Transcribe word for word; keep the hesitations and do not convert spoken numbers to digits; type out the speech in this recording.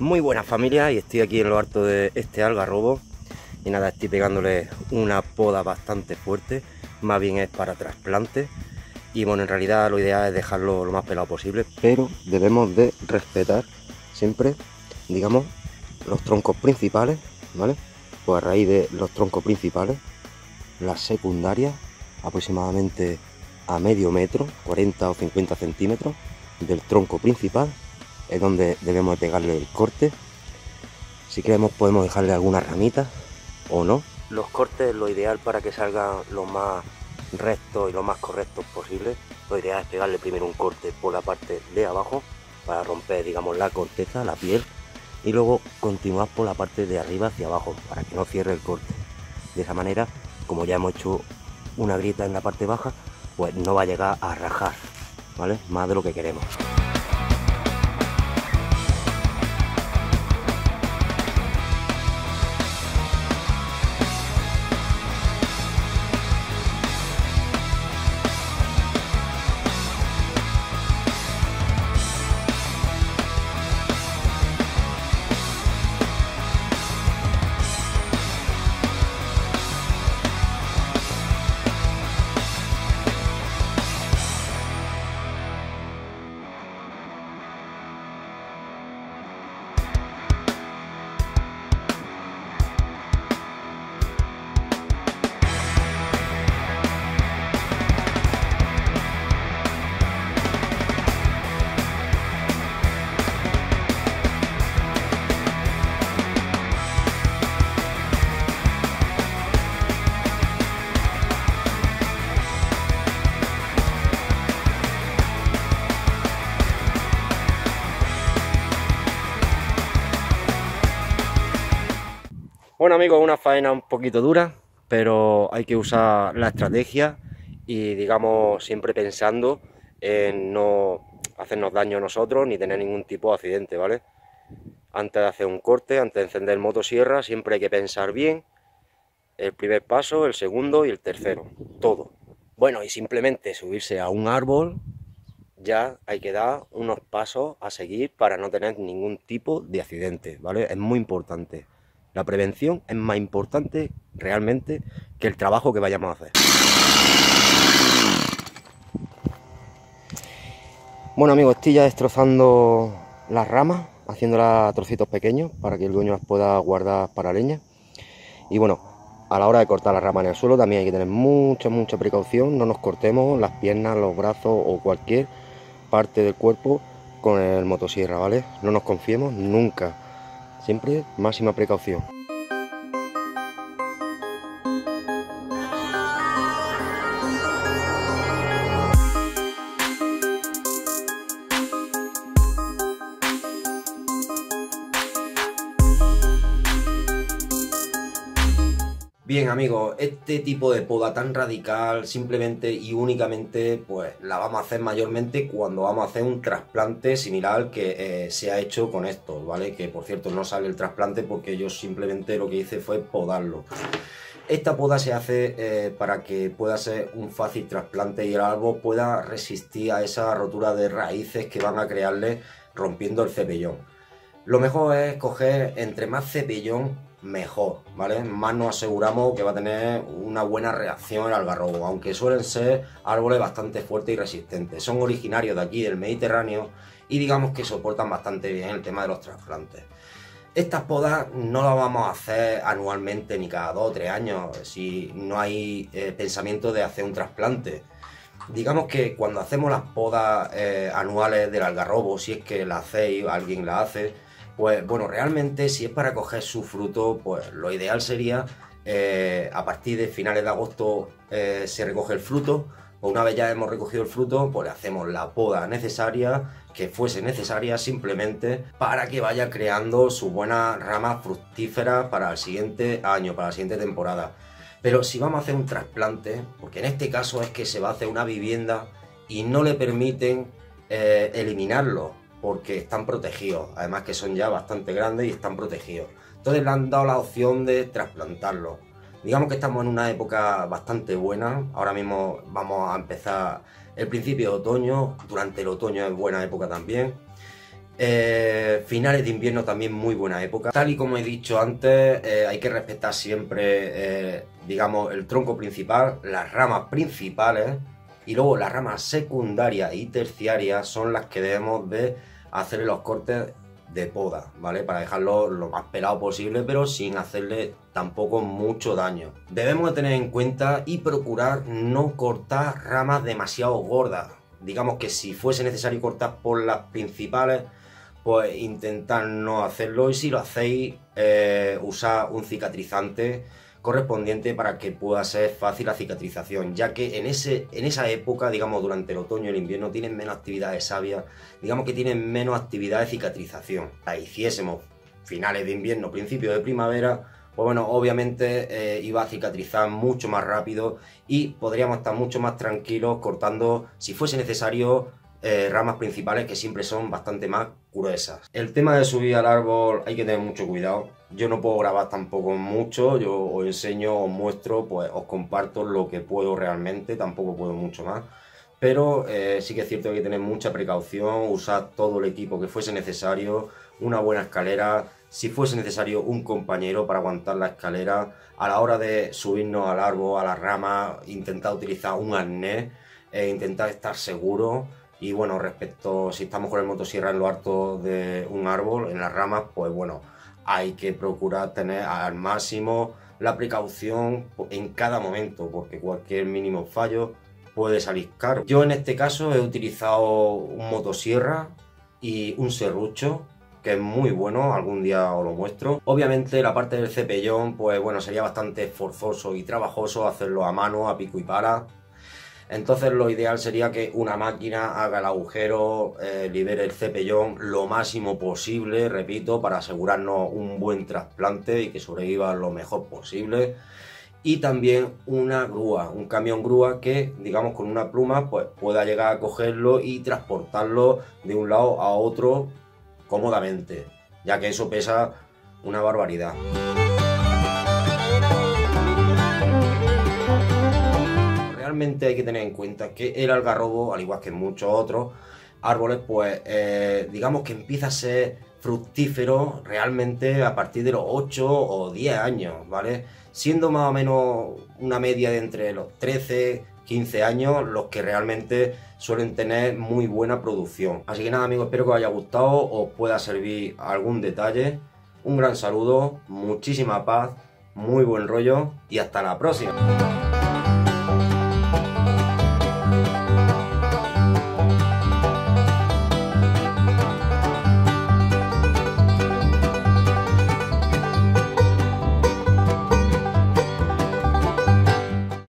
Muy buenas familias, y estoy aquí en lo alto de este algarrobo y nada, estoy pegándole una poda bastante fuerte, más bien es para trasplante y bueno, en realidad lo ideal es dejarlo lo más pelado posible, pero debemos de respetar siempre, digamos, los troncos principales, ¿vale? Pues a raíz de los troncos principales, las secundarias aproximadamente a medio metro, cuarenta o cincuenta centímetros del tronco principal, es donde debemos de pegarle el corte. Si queremos podemos dejarle algunas ramitas o no. Los cortes, lo ideal para que salgan lo más rectos y lo más correctos posible, lo ideal es pegarle primero un corte por la parte de abajo para romper, digamos, la corteza, la piel, y luego continuar por la parte de arriba hacia abajo para que no cierre el corte. De esa manera, como ya hemos hecho una grieta en la parte baja, pues no va a llegar a rajar, ¿vale? Más de lo que queremos. Bueno amigos, una faena un poquito dura, pero hay que usar la estrategia y digamos siempre pensando en no hacernos daño a nosotros ni tener ningún tipo de accidente, ¿vale? Antes de hacer un corte, antes de encender motosierra, siempre hay que pensar bien el primer paso, el segundo y el tercero, todo. Bueno, y simplemente subirse a un árbol, ya hay que dar unos pasos a seguir para no tener ningún tipo de accidente, ¿vale? Es muy importante. La prevención es más importante realmente que el trabajo que vayamos a hacer. Bueno amigos, estoy ya destrozando las ramas, haciéndolas a trocitos pequeños para que el dueño las pueda guardar para leña. Y bueno, a la hora de cortar las ramas en el suelo también hay que tener mucha, mucha precaución. No nos cortemos las piernas, los brazos o cualquier parte del cuerpo con el motosierra, ¿vale? No nos confiemos nunca. Siempre máxima precaución. Bien amigos, este tipo de poda tan radical simplemente y únicamente pues la vamos a hacer mayormente cuando vamos a hacer un trasplante similar al que eh, se ha hecho con estos, ¿vale? Que por cierto no sale el trasplante porque yo simplemente lo que hice fue podarlo. Esta poda se hace eh, para que pueda ser un fácil trasplante y el árbol pueda resistir a esa rotura de raíces que van a crearle rompiendo el cepellón. Lo mejor es coger entre más cepellón mejor, ¿vale? Más nos aseguramos que va a tener una buena reacción el algarrobo, aunque suelen ser árboles bastante fuertes y resistentes. Son originarios de aquí, del Mediterráneo, y digamos que soportan bastante bien el tema de los trasplantes. Estas podas no las vamos a hacer anualmente ni cada dos o tres años, si no hay eh, pensamiento de hacer un trasplante. Digamos que cuando hacemos las podas eh, anuales del algarrobo, si es que la hacéis, alguien la hace, pues bueno, realmente si es para coger su fruto, pues lo ideal sería eh, a partir de finales de agosto eh, se recoge el fruto, o una vez ya hemos recogido el fruto, pues le hacemos la poda necesaria, que fuese necesaria simplemente para que vaya creando sus buenas ramas fructíferas para el siguiente año, para la siguiente temporada. Pero si vamos a hacer un trasplante, porque en este caso es que se va a hacer una vivienda y no le permiten eh, eliminarlo, porque están protegidos, además que son ya bastante grandes y están protegidos. Entonces le han dado la opción de trasplantarlo. Digamos que estamos en una época bastante buena, ahora mismo vamos a empezar el principio de otoño, durante el otoño es buena época también. Eh, finales de invierno también muy buena época. Tal y como he dicho antes, eh, hay que respetar siempre, eh, digamos, el tronco principal, las ramas principales, y luego las ramas secundarias y terciarias son las que debemos de hacerle los cortes de poda, ¿vale? Para dejarlo lo más pelado posible, pero sin hacerle tampoco mucho daño. Debemos de tener en cuenta y procurar no cortar ramas demasiado gordas. Digamos que si fuese necesario cortar por las principales, pues intentar no hacerlo, y si lo hacéis, eh, usar un cicatrizante correspondiente para que pueda ser fácil la cicatrización, ya que en, ese, en esa época, digamos durante el otoño y el invierno, tienen menos actividad de savia, digamos que tienen menos actividad de cicatrización. La hiciésemos finales de invierno, principios de primavera, pues bueno, obviamente eh, iba a cicatrizar mucho más rápido y podríamos estar mucho más tranquilos cortando, si fuese necesario, Eh, ramas principales, que siempre son bastante más gruesas. El tema de subir al árbol hay que tener mucho cuidado. Yo no puedo grabar tampoco mucho, yo os enseño, os muestro, pues os comparto lo que puedo realmente, tampoco puedo mucho más. Pero eh, sí que es cierto que hay que tener mucha precaución, usar todo el equipo que fuese necesario, una buena escalera, si fuese necesario un compañero para aguantar la escalera. A la hora de subirnos al árbol, a las ramas, intentar utilizar un arnés, e intentar estar seguro. Y bueno, respecto si estamos con el motosierra en lo alto de un árbol, en las ramas, pues bueno, hay que procurar tener al máximo la precaución en cada momento, porque cualquier mínimo fallo puede salir caro. Yo en este caso he utilizado un motosierra y un serrucho, que es muy bueno, algún día os lo muestro. Obviamente la parte del cepellón, pues bueno, sería bastante forzoso y trabajoso hacerlo a mano, a pico y pala. Entonces lo ideal sería que una máquina haga el agujero, eh, libere el cepellón lo máximo posible, repito, para asegurarnos un buen trasplante y que sobreviva lo mejor posible. Y también una grúa, un camión grúa que, digamos, con una pluma pues pueda llegar a cogerlo y transportarlo de un lado a otro cómodamente, ya que eso pesa una barbaridad. Realmente hay que tener en cuenta que el algarrobo, al igual que muchos otros árboles, pues eh, digamos que empieza a ser fructífero realmente a partir de los ocho o diez años, ¿vale? Siendo más o menos una media de entre los trece, quince años los que realmente suelen tener muy buena producción. Así que nada, amigos, espero que os haya gustado, os pueda servir algún detalle. Un gran saludo, muchísima paz, muy buen rollo y hasta la próxima.